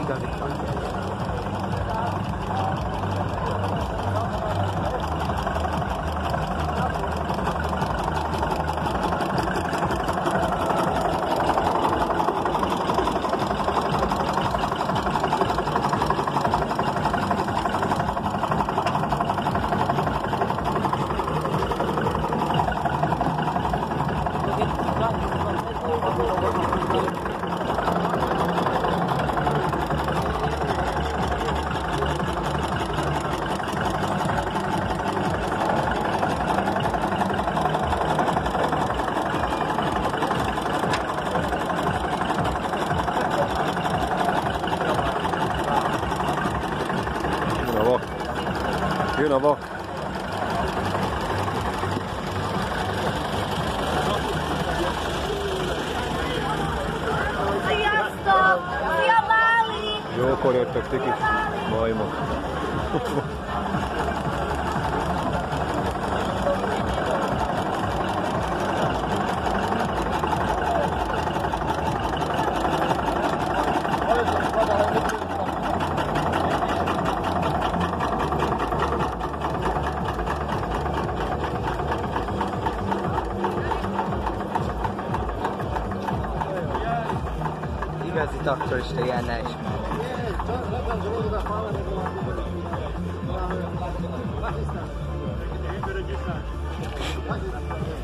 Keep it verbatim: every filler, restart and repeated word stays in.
igazi szakértő. Jön a vak. Sziasztok! Szia, Báli! Jókor jöttök ti kis majmok. Igazi traktorista ilyen ne is.